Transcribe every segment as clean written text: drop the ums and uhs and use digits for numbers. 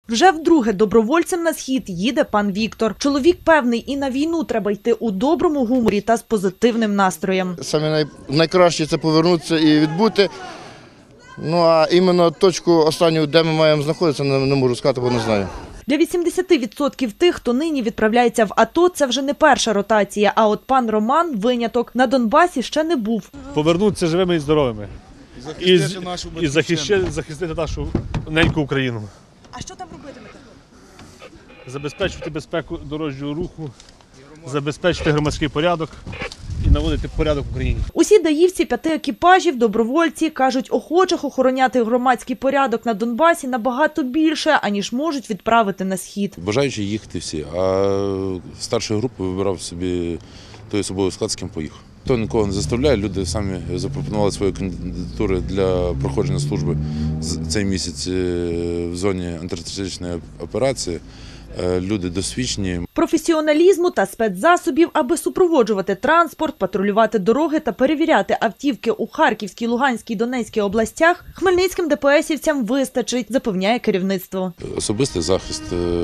Вже вдруге добровольцем на схід їде пан Віктор. Чоловік певний, і на війну треба йти у доброму гуморі та з позитивним настроєм. Саме найкраще – це повернутися і відбути. Ну а іменно точку останню, де ми маємо знаходитися, не можу сказати, бо не знаю. Для 80% тих, хто нині відправляється в АТО, це вже не перша ротація. А от пан Роман – виняток. На Донбасі ще не був. Повернутися живими і здоровими. І захистити нашу неньку Україну. А що там робитимете? Забезпечити безпеку дорожнього руху, забезпечити громадський порядок і наводити порядок в Україні. Усі даївці 5 екіпажів, добровольці, кажуть, охочих охороняти громадський порядок на Донбасі набагато більше, аніж можуть відправити на схід. Бажаючи їхати всі, а старшої групи вибирав собі той особовий склад, з ким поїхав. Хто нікого не заставляє, люди самі запропонували свої кандидатури для проходження служби цей місяць в зоні антитерористичної операції. Люди досвідчені. Професіоналізму та спецзасобів, аби супроводжувати транспорт, патрулювати дороги та перевіряти автівки у Харківській, Луганській, Донецькій областях хмельницьким ДПСівцям вистачить, запевняє керівництво. Особистий захист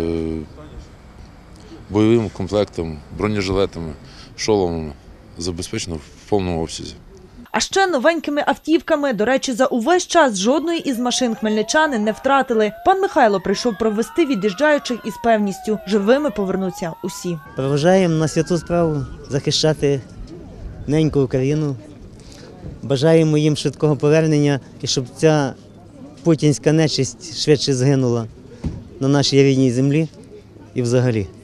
бойовим комплектом, бронежилетами, шоломами забезпечено в повному обсязі. А ще новенькими автівками. До речі, за увесь час жодної із машин хмельничани не втратили. Пан Михайло прийшов провести від'їжджаючих із певністю. Живими повернуться усі. Проважаємо на святу справу захищати неньку Україну. Бажаємо їм швидкого повернення і щоб ця путінська нечисть швидше згинула на нашій рідній землі і взагалі.